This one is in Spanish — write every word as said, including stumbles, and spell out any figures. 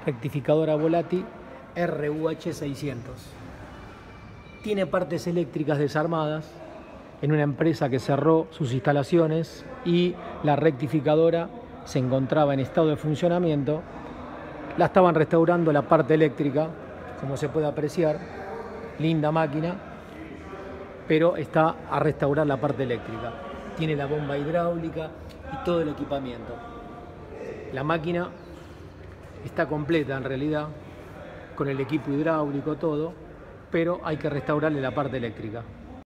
rectificadora Volati R U H seiscientos. Tiene partes eléctricas desarmadas en una empresa que cerró sus instalaciones y la rectificadora se encontraba en estado de funcionamiento. La estaban restaurando la parte eléctrica, como se puede apreciar, linda máquina, pero está a restaurar la parte eléctrica. Tiene la bomba hidráulica y todo el equipamiento. La máquina está completa en realidad, con el equipo hidráulico, todo, pero hay que restaurarle la parte eléctrica.